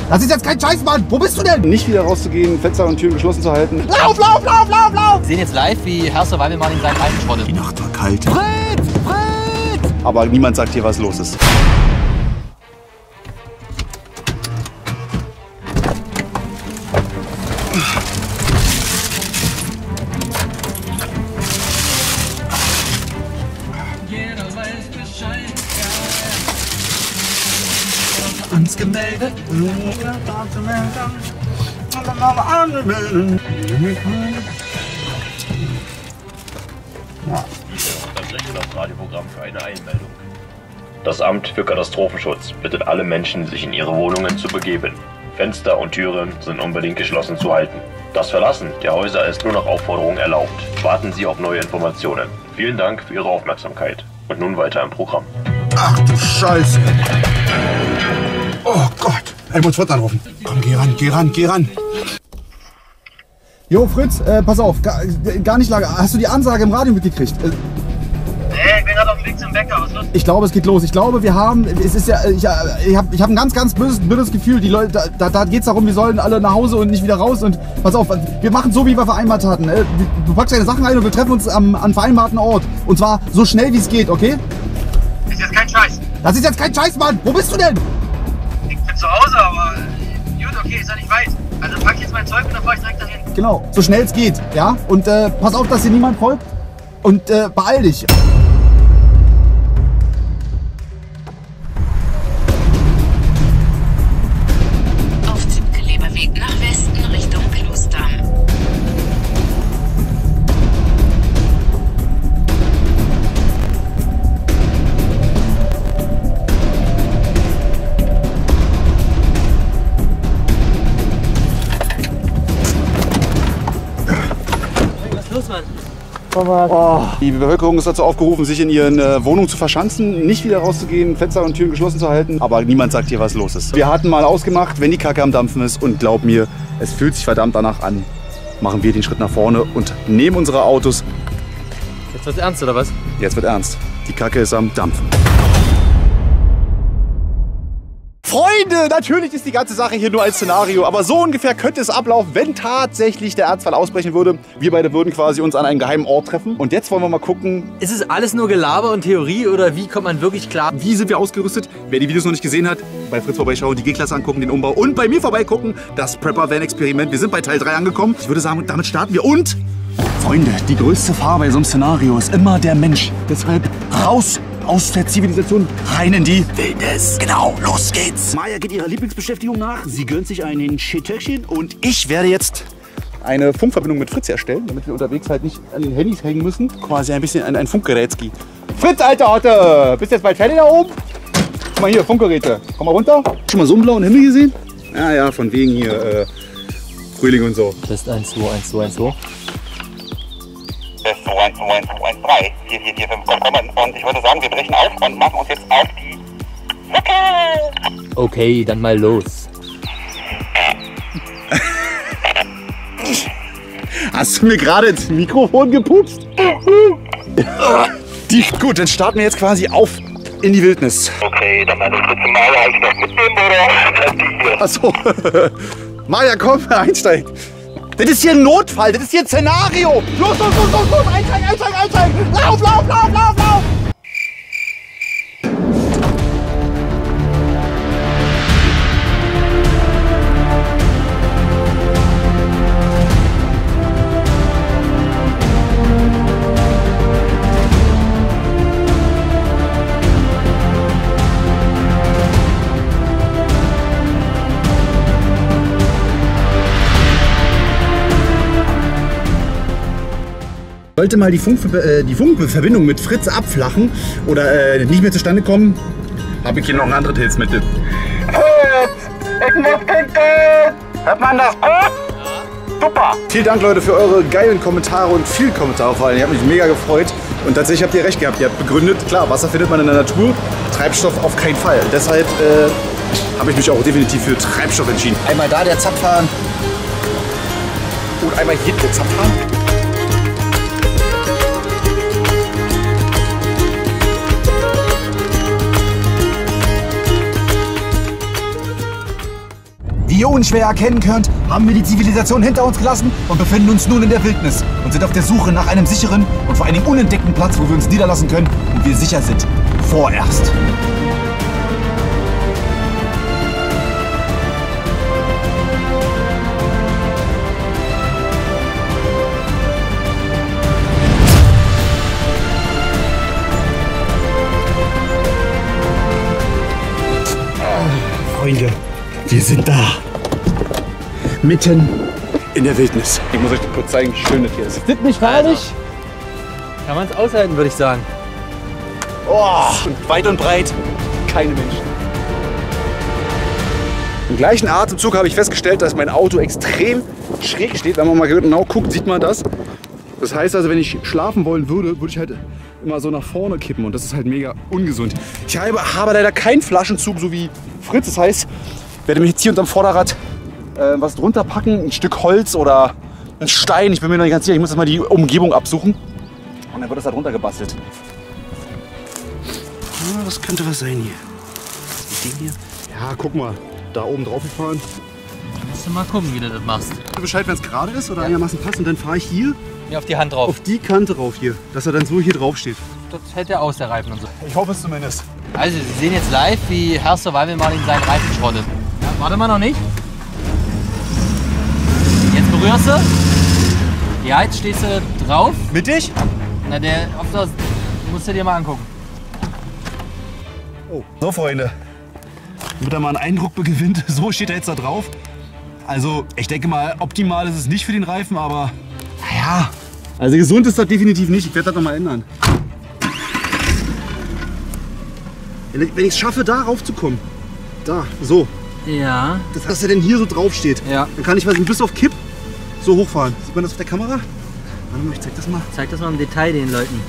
Das ist jetzt kein Scheiß, Mann! Wo bist du denn? Nicht wieder rauszugehen, Fenster und Türen geschlossen zu halten. Lauf, lauf, lauf, lauf, lauf! Wir sehen jetzt live, wie Herr Survival Mann in seinen Reifen schrottet. Die Nacht war kalt. Fritz! Fritz! Aber niemand sagt hier, was los ist. Uns gemeldet. Unterbrechen das Radioprogramm für eine Einmeldung. Das Amt für Katastrophenschutz bittet alle Menschen, sich in ihre Wohnungen zu begeben. Fenster und Türen sind unbedingt geschlossen zu halten. Das Verlassen der Häuser ist nur nach Aufforderung erlaubt. Warten Sie auf neue Informationen. Vielen Dank für Ihre Aufmerksamkeit. Und nun weiter im Programm. Ach du Scheiße. Oh Gott. Ich muss Fritz anrufen. Komm, geh ran, geh ran, geh ran. Jo, Fritz, pass auf, gar nicht lange. Hast du die Ansage im Radio mitgekriegt? Nee, ich bin gerade auf dem Weg zum Bäcker. Was ist los? Ich glaube, es geht los. Ich glaube, wir haben, es ist ja, ich hab ein ganz böses Gefühl. Die Leute, da geht es darum, wir sollen alle nach Hause und nicht wieder raus. Und pass auf, wir machen so, wie wir vereinbart hatten. Du packst deine Sachen rein und wir treffen uns am vereinbarten Ort. Und zwar so schnell, wie es geht, okay? Ist jetzt kein Scheiß. Das ist jetzt kein Scheiß, Mann. Wo bist du denn? Ich bin zu Hause, aber gut, okay, ist ja nicht weit. Also pack jetzt mein Zeug und dann fahr ich direkt dahin. Genau, so schnell es geht, ja? Und pass auf, dass dir niemand folgt. Und beeil dich. Auf Zipkeleberweg nach Westen Richtung Klosterdamm. Oh. Die Bevölkerung ist dazu aufgerufen, sich in ihren Wohnungen zu verschanzen, nicht wieder rauszugehen, Fenster und Türen geschlossen zu halten. Aber niemand sagt hier, was los ist. Wir hatten mal ausgemacht, wenn die Kacke am Dampfen ist, und glaub mir, es fühlt sich verdammt danach an, machen wir den Schritt nach vorne und nehmen unsere Autos. Jetzt wird's ernst, oder was? Jetzt wird ernst. Die Kacke ist am Dampfen. Freunde, natürlich ist die ganze Sache hier nur ein Szenario, aber so ungefähr könnte es ablaufen, wenn tatsächlich der Ernstfall ausbrechen würde. Wir beide würden quasi uns an einem geheimen Ort treffen. Und jetzt wollen wir mal gucken. Ist es alles nur Gelaber und Theorie oder wie kommt man wirklich klar? Wie sind wir ausgerüstet? Wer die Videos noch nicht gesehen hat, bei Fritz vorbeischauen, die G-Klasse angucken, den Umbau und bei mir vorbeigucken, das Prepper-Van-Experiment. Wir sind bei Teil 3 angekommen. Ich würde sagen, damit starten wir. Und, Freunde, die größte Gefahr bei so einem Szenario ist immer der Mensch. Deshalb raus aus der Zivilisation, rein in die Wildnis. Genau, los geht's. Maya geht ihrer Lieblingsbeschäftigung nach. Sie gönnt sich einen Schittöckchen. Und ich werde jetzt eine Funkverbindung mit Fritz herstellen, damit wir unterwegs halt nicht an den Handys hängen müssen. Quasi ein bisschen ein Funkgerätski. Fritz, alter Otte, bist du jetzt bald fertig da oben? Guck mal hier, Funkgeräte. Komm mal runter. Schon mal so einen blauen Himmel gesehen? Ja, ja, von wegen hier Frühling und so. Test 1, 2, 1, 2, 1, 2. Test 2, 1, 2, 1, 2, 1, 3, 4, 4, 4, 5, und ich würde sagen, wir brechen auf und machen uns jetzt auf die Hecke. Okay, dann mal los. Hast du mir gerade ins Mikrofon gepupst? Gut, dann starten wir jetzt quasi auf in die Wildnis. Okay, dann meine dritte Male halt noch mitnehmen, oder? Achso. Maja, komm, einsteig. Das ist hier ein Notfall, das ist hier ein Szenario. Los, los, los, los, los, einsteigen, einsteigen, einsteigen. Lauf, lauf, lauf, lauf, lauf. Sollte mal die Funkverbindung mit Fritz abflachen oder nicht mehr zustande kommen, habe ich hier noch ein anderes Hilfsmittel. Ich muss pinkeln. Hört man das gut? Ja. Super. Vielen Dank, Leute, für eure geilen Kommentare und viele Kommentare vor allem. Ich habe mich mega gefreut und tatsächlich habt ihr recht gehabt. Ihr habt begründet, klar, Wasser findet man in der Natur, Treibstoff auf keinen Fall. Deshalb habe ich mich auch definitiv für Treibstoff entschieden. Einmal da der Zapfhahn und einmal hier der Zapfhahn. Wie ihr unschwer erkennen könnt, haben wir die Zivilisation hinter uns gelassen und befinden uns nun in der Wildnis und sind auf der Suche nach einem sicheren und vor allen Dingen unentdeckten Platz, wo wir uns niederlassen können und wir sicher sind. Vorerst. Freunde, wir sind da. Mitten in der Wildnis. Ich muss euch kurz zeigen, wie schön das hier ist. Sind nicht freilich? Kann man es aushalten, würde ich sagen. Oh, und weit und breit keine Menschen. Im gleichen Atemzug habe ich festgestellt, dass mein Auto extrem schräg steht. Wenn man mal genau guckt, sieht man das. Das heißt also, wenn ich schlafen wollen würde, würde ich halt immer so nach vorne kippen und das ist halt mega ungesund. Ich habe leider keinen Flaschenzug, so wie Fritz. Das heißt, ich werde mir jetzt hier unterm Vorderrad was drunter packen, ein Stück Holz oder ein Stein. Ich bin mir noch nicht ganz sicher, ich muss jetzt mal die Umgebung absuchen. Und dann wird das da drunter gebastelt. Ja, was könnte was sein hier? Was ist das Ding hier? Ja, guck mal, da oben drauf gefahren. Musst du mal gucken, wie du das machst. Du Bescheid, wenn es gerade ist oder einigermaßen passt und dann fahre ich hier Mir auf die Hand drauf. auf die Kante rauf hier, dass er dann so hier drauf steht. Das hält ja aus, der Reifen und so. Ich hoffe es zumindest. Also, Sie sehen jetzt live, wie Herr Survival Martin seinen Reifen schrottet. Ja, warte mal noch nicht. Jetzt berührst du. Ja, jetzt stehst du drauf. Mittig? Na, der Opfer musst du dir mal angucken. Oh. So, Freunde. Damit er mal einen Eindruck gewinnt, so steht er jetzt da drauf. Also, ich denke mal, optimal ist es nicht für den Reifen, aber naja. Also gesund ist das definitiv nicht. Ich werde das noch mal ändern. Wenn ich es schaffe, da raufzukommen, da, so, Ja. dass er denn hier so drauf steht, Ja. dann kann ich bis auf Kipp so hochfahren. Sieht man das auf der Kamera? Warte mal, ich zeig das mal. Zeig das mal im Detail den Leuten.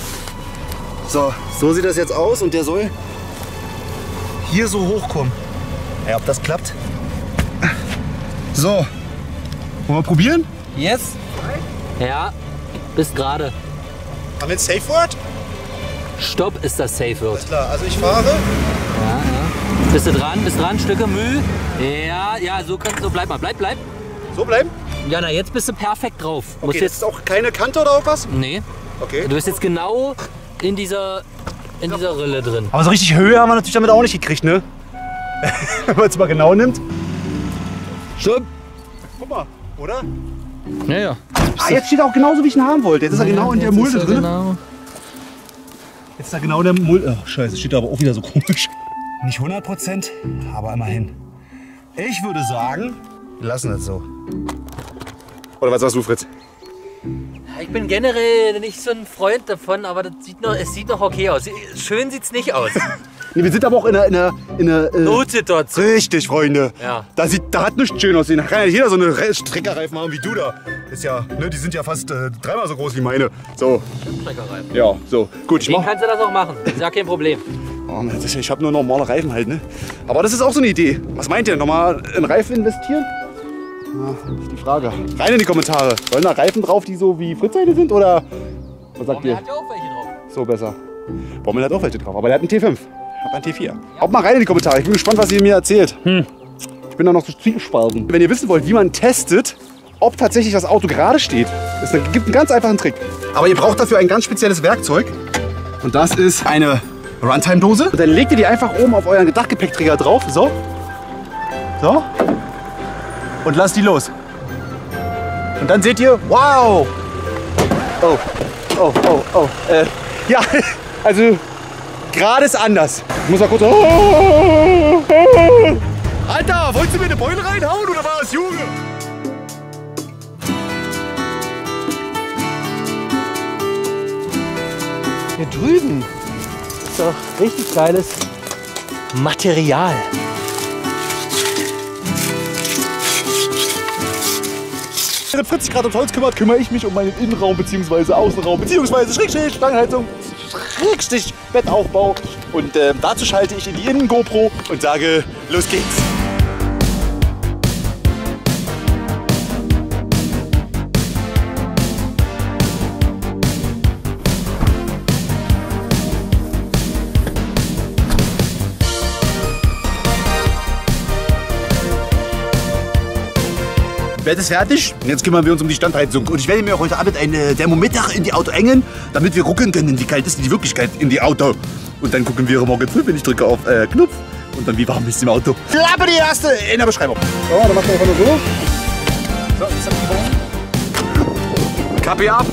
So sieht das jetzt aus und der soll hier so hochkommen. Ja, ob das klappt? So, wollen wir probieren? Yes? Ja, bist gerade. Haben wir ein Safe Word? Stopp ist das Safe Word. Klar, also ich fahre. Ja. Bist du dran, Stücke Müll. Ja, so bleib mal, bleib. So bleiben? Ja, na, jetzt bist du perfekt drauf. Musst Okay, das ist auch keine Kante oder irgendwas? Nee, Okay. du bist jetzt genau in dieser Rille drin. Aber so richtig Höhe haben wir natürlich damit auch nicht gekriegt, ne? Wenn man es mal genau nimmt. Stopp. Guck mal, oder? Ja. Ah, jetzt steht er auch genauso, wie ich ihn haben wollte. Jetzt ist er genau in der Mulde drin. Genau. Jetzt ist er genau in der Mulde. Ach, scheiße, steht aber auch wieder so komisch. Nicht 100%, aber immerhin. Ich würde sagen, wir lassen das so. Oder was sagst du, Fritz? Ich bin generell nicht so ein Freund davon, aber es sieht noch okay aus. Schön sieht's nicht aus. Nee, wir sind aber auch in einer Notsituation. Richtig, Freunde. Ja. Da hat nichts schön aussehen. Da kann ja nicht jeder so eine Streckerreifen haben wie du da. Ist ja, ne, die sind ja fast dreimal so groß wie meine. So. Streckerreifen. Ja, so. Gut, ich Den mach. kannst du das auch machen. Ist ja kein Problem. Oh, Mann, ich habe nur normale Reifen halt, ne? Aber das ist auch so eine Idee. Was meint ihr? Nochmal in Reifen investieren? Ja, das ist die Frage. Rein in die Kommentare. Sollen da Reifen drauf, die so wie Fritz-Seite sind? Oder was sagt Der ihr? hat ja auch welche drauf. So besser. Bommel hat auch welche drauf, aber der hat einen T5. Ich habe einen T4. Haut mal rein in die Kommentare. Ich bin gespannt, was ihr mir erzählt. Ich bin da noch so zwiegespalten. Wenn ihr wissen wollt, wie man testet, ob tatsächlich das Auto gerade steht, es gibt einen ganz einfachen Trick. Aber ihr braucht dafür ein ganz spezielles Werkzeug. Und das ist eine Runtime-Dose. Und dann legt ihr die einfach oben auf euren Dachgepäckträger drauf. So. So. Und lasst die los. Und dann seht ihr, wow. Oh. Ja, also gerade ist anders. Ich muss mal kurz. Alter, wolltest du mir eine Beule reinhauen oder was, Junge? Hier drüben ist doch richtig geiles Material. Während Fritz sich gerade ums Holz kümmert, kümmere ich mich um meinen Innenraum bzw. Außenraum bzw. Schrägstrich Stangenheizung, Schrägstrich Bettaufbau. Und dazu schalte ich in die Innen-GoPro und sage, los geht's. Bett ist fertig. Und jetzt kümmern wir uns um die Standheizung. Und ich werde mir heute Abend ein Thermometer in die Auto hängen, damit wir gucken können, wie kalt ist die Wirklichkeit in die Auto. Und dann gucken wir morgen früh, wenn ich drücke auf Knopf. Und dann, wie warm ist im Auto. Klappe die erste in der Beschreibung. So, dann macht man einfach nur so. So, jetzt hat die Kappe ab.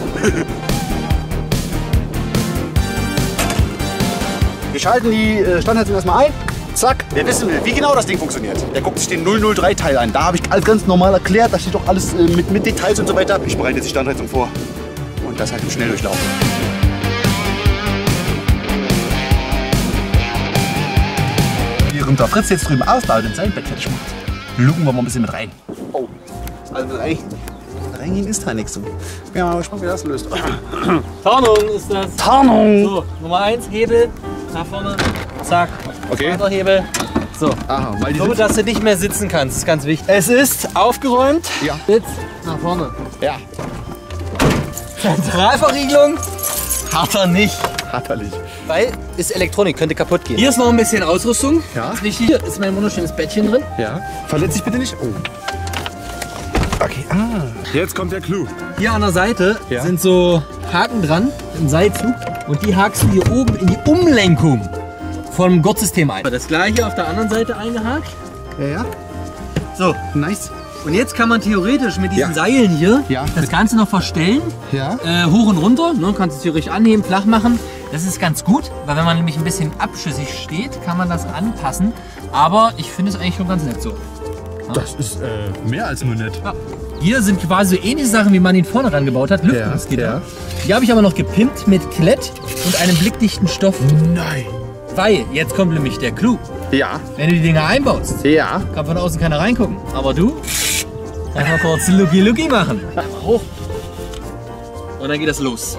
Wir schalten die Standheizung erstmal ein. Zack. Wer wissen will, wie genau das Ding funktioniert, der guckt sich den 003-Teil an. Da habe ich alles ganz normal erklärt. Da steht doch alles mit Details und so weiter. Ich bereite jetzt die Standheizung vor. Und das halt im Schnelldurchlauf. Während der Fritz jetzt drüben ausbaut und sein Bett fertig macht, lugen wir mal ein bisschen mit rein. Oh, also mit reingehen ist da nichts. Ich bin ja mal gespannt, wie das löst. Tarnung ist das. Tarnung! So, Nummer 1, Hebel. Nach vorne. Zack. Okay. Zweiter Hebel. So. Aha, weil die So, dass du nicht mehr sitzen kannst, ist ganz wichtig. Es ist aufgeräumt. Ja. Sitz nach vorne. Ja. Zentralverriegelung hat er nicht. Hat er nicht. Weil ist Elektronik, könnte kaputt gehen. Hier ist noch ein bisschen Ausrüstung. Ja. Ist wichtig. Hier ist mein wunderschönes Bettchen drin. Ja. Verletz dich bitte nicht. Oh. Okay. Ah. Jetzt kommt der Clou. Hier an der Seite Ja. sind so Haken dran im Seilzug. Und die hakst du hier oben in die Umlenkung vom Gurtsystem ein. Das gleiche auf der anderen Seite eingehakt. Ja, ja. So. Nice. Und jetzt kann man theoretisch mit diesen Ja. Seilen hier Ja. das Ganze noch verstellen. Ja. Hoch und runter. Ne, kannst es theoretisch anheben, flach machen. Das ist ganz gut, weil wenn man nämlich ein bisschen abschüssig steht, kann man das anpassen. Aber ich finde es eigentlich schon ganz nett so. Das ist mehr als nur nett. Ja. Hier sind quasi so ähnliche Sachen, wie man ihn vorne rangebaut hat. Lüftungsgitter. Ja. Die habe ich aber noch gepimpt mit Klett und einem blickdichten Stoff. Nein. Weil, jetzt kommt nämlich der Clou. Ja. Wenn du die Dinger einbaust, Ja. kann von außen keiner reingucken. Aber du, einfach kurz Lucky machen. Einmal hoch. Und dann geht das los.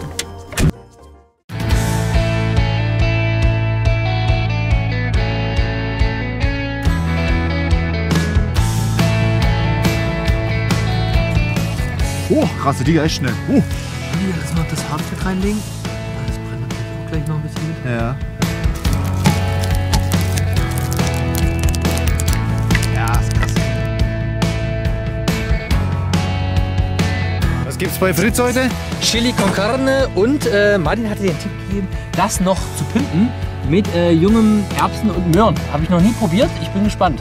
Oh, krasse Digga, echt schnell. Hier, lass mal das Hartfett reinlegen. Das brennt natürlich auch gleich noch ein bisschen mit. Ja. Ja, ist krass. Was gibt's bei Fritz heute? Chili con Carne und Martin hatte den Tipp gegeben, das noch zu pimpen mit jungen Erbsen und Möhren. Habe ich noch nie probiert, ich bin gespannt.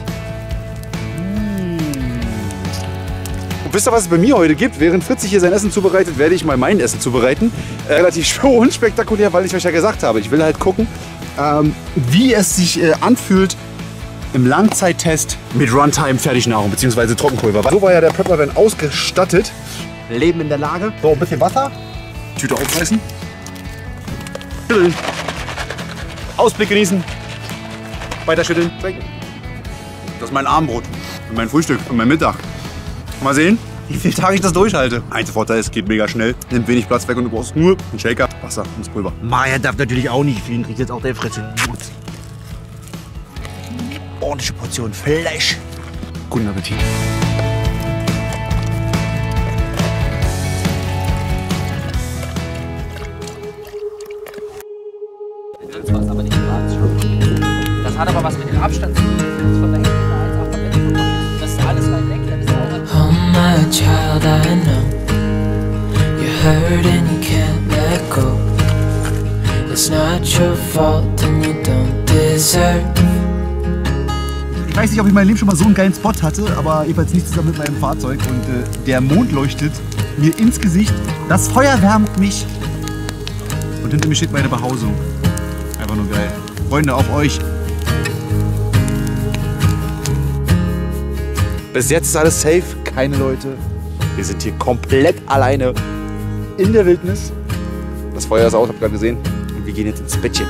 Und wisst ihr, was es bei mir heute gibt? Während Fritz sich hier sein Essen zubereitet, werde ich mal mein Essen zubereiten. Relativ unspektakulär, weil ich euch ja gesagt habe, ich will halt gucken, wie es sich anfühlt im Langzeittest mit Runtime-Fertignahrung bzw. Trockenpulver. So war ja der Prepper-Van ausgestattet. Leben in der Lage. So, ein bisschen Wasser. Tüte aufreißen. Schütteln. Ausblick genießen. Weiter schütteln. Trinken. Das ist mein Abendbrot. Und mein Frühstück. Und mein Mittag. Mal sehen, wie viele Tage ich das durchhalte. Einziger Vorteil ist, es geht mega schnell. Nimmt wenig Platz weg und du brauchst nur einen Shaker, Wasser und das Pulver. Maja darf natürlich auch nicht fliegen, kriegt jetzt auch der Fritze. Ordentliche Portion Fleisch. Guten Appetit. Was aber nicht das hat aber was mit dem Abstand zu tun. Von der Hände als auch von der Hände. Das ist alles weit weg. Das ist auch Oh my child, I know you're hurt and you can't let go. It's not your fault and you don't deserve. Ich weiß nicht, ob ich in meinem Leben schon mal so einen geilen Spot hatte, aber jedenfalls nicht zusammen mit meinem Fahrzeug. Und der Mond leuchtet mir ins Gesicht. Das Feuer wärmt mich. Und hinter mir steht meine Behausung. Einfach nur geil. Freunde, auf euch. Bis jetzt ist alles safe, keine Leute. Wir sind hier komplett alleine in der Wildnis. Das Feuer ist aus, habt ihr gerade gesehen. Und wir gehen jetzt ins Bettchen.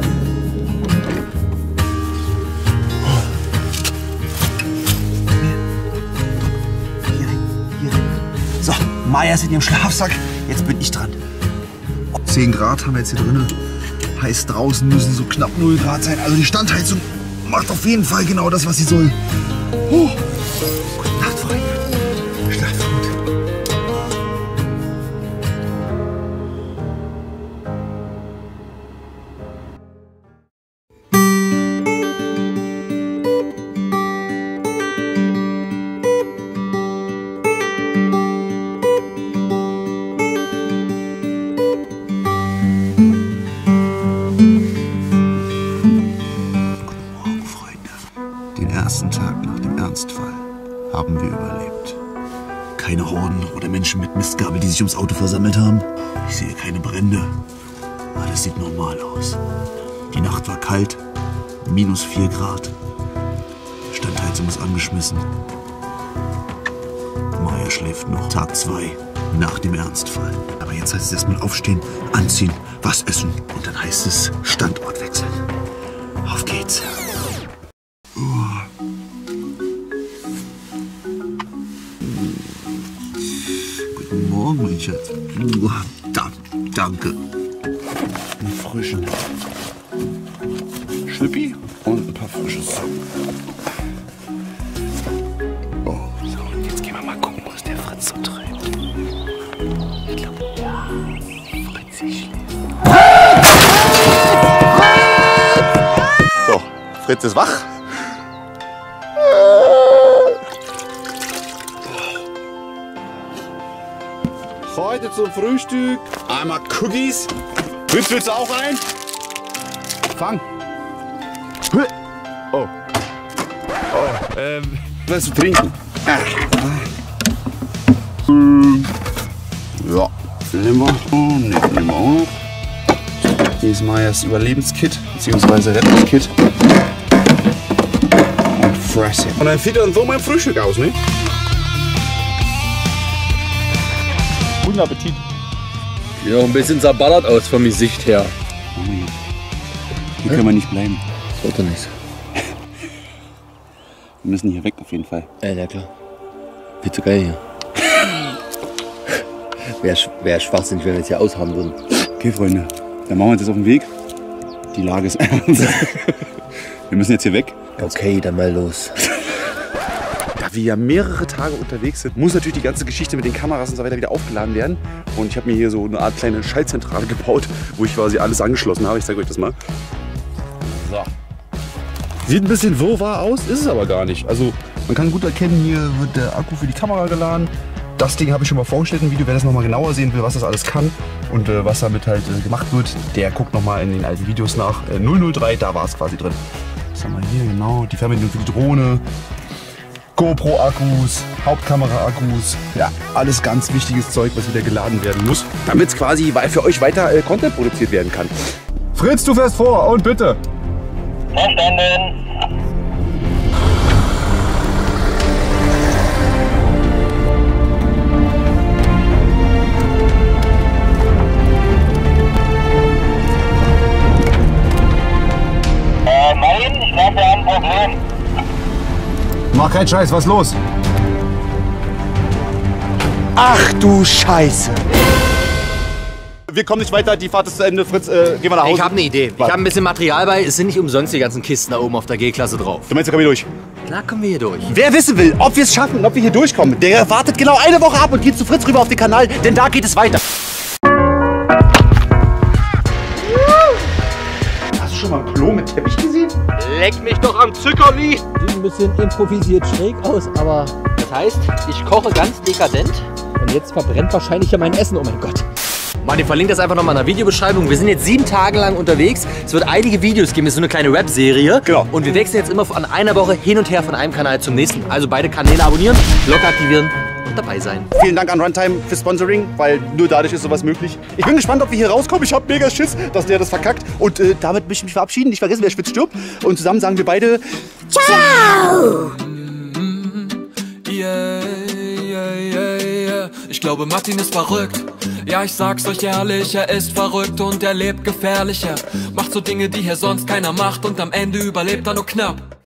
So, Maja ist in ihrem Schlafsack. Jetzt bin ich dran. 10 Grad haben wir jetzt hier drin. Heißt, draußen müssen so knapp 0 Grad sein. Also die Standheizung macht auf jeden Fall genau das, was sie soll. Gute Nacht, Freunde. Schlaft gut. Den ersten Tag nach dem Ernstfall haben wir überlebt. Keine Horden oder Menschen mit Mistgabel, die sich ums Auto versammelt haben. Ich sehe keine Brände. Alles sieht normal aus. Die Nacht war kalt, -4 Grad. Standheizung ist angeschmissen. Maya schläft noch. Tag 2 nach dem Ernstfall. Aber jetzt heißt es erstmal aufstehen, anziehen, was essen. Und dann heißt es Standort wechseln. Auf geht's. Guten Morgen, mein Schatz. Danke. Einen frischen Schlüppi und ein paar frische Socken. Oh, so, und jetzt gehen wir mal gucken, was der Fritz so treibt. Ich glaube, ja, Fritzi schläft. So, Fritz ist wach. Heute zum Frühstück einmal Cookies. Willst du auch ein? Fang. Oh. Was zu trinken? Ja, nehmen wir auch noch. Hier ist Mayas Überlebenskit, beziehungsweise Rettungskit. Und fressen. Und dann sieht dann so mein Frühstück aus, ne? Guten Appetit. Sieht auch ein bisschen zerballert aus vom Gesicht her. Hier können wir nicht bleiben. Sollte nicht. Wir müssen hier weg auf jeden Fall. Ja, klar. Viel zu geil hier. Wäre schwachsinnig, wenn wir jetzt hier aushaben würden. Okay, Freunde, dann machen wir uns jetzt auf den Weg. Die Lage ist ernst. Wir müssen jetzt hier weg. Okay, dann mal los. Da wir ja mehrere Tage unterwegs sind, muss natürlich die ganze Geschichte mit den Kameras und so weiter wieder aufgeladen werden. Und ich habe mir hier so eine Art kleine Schaltzentrale gebaut, wo ich quasi alles angeschlossen habe. Ich zeige euch das mal. So. Sieht ein bisschen wirrwarr aus, ist es aber gar nicht. Also man kann gut erkennen, hier wird der Akku für die Kamera geladen. Das Ding habe ich schon mal vorgestellt im Video. Wer das nochmal genauer sehen will, was das alles kann und was damit halt gemacht wird, der guckt nochmal in den alten Videos nach. 003, da war es quasi drin. Was haben wir hier genau? Die Fernbedienung für die Drohne. GoPro-Akkus, Hauptkamera-Akkus, ja, alles ganz wichtiges Zeug, was wieder geladen werden muss, damit es quasi für euch weiter Content produziert werden kann. Fritz, du fährst vor und bitte. Verstanden. Nein, ich glaube, wir haben ein Problem. Mach keinen Scheiß, was ist los? Ach du Scheiße. Wir kommen nicht weiter, die Fahrt ist zu Ende. Fritz, gehen wir nach Hause. Ich habe eine Idee. Ich habe ein bisschen Material bei. Es sind nicht umsonst die ganzen Kisten da oben auf der G-Klasse drauf. Du meinst, wir kommen hier durch? Klar kommen wir hier durch. Wer wissen will, ob wir es schaffen und ob wir hier durchkommen, der wartet genau eine Woche ab und geht zu Fritz rüber auf den Kanal, denn da geht es weiter. Hast du schon mal ein Klo mit Teppich gesehen? Leck mich doch am Zuckerli! Sieht ein bisschen improvisiert schräg aus, aber das heißt, ich koche ganz dekadent und jetzt verbrennt wahrscheinlich ja mein Essen, oh mein Gott. Martin, verlinkt das einfach nochmal in der Videobeschreibung. Wir sind jetzt 7 Tage lang unterwegs. Es wird einige Videos geben, das ist so eine kleine Webserie. Genau. Und wir wechseln jetzt immer an einer Woche hin und her von einem Kanal zum nächsten. Also beide Kanäle abonnieren, Glocke aktivieren und dabei sein. Vielen Dank an Runtime für Sponsoring, weil nur dadurch ist sowas möglich. Ich bin gespannt, ob wir hier rauskommen. Ich habe mega Schiss, dass der das verkackt. Und damit möchte ich mich verabschieden. Nicht vergessen, wer schwitzt, stirbt. Und zusammen sagen wir beide Ciao! Yeah, yeah, yeah, yeah. Ich glaube, Martin ist verrückt. Ja, ich sag's euch ehrlich, er ist verrückt und er lebt gefährlicher. Macht so Dinge, die hier sonst keiner macht und am Ende überlebt er nur knapp.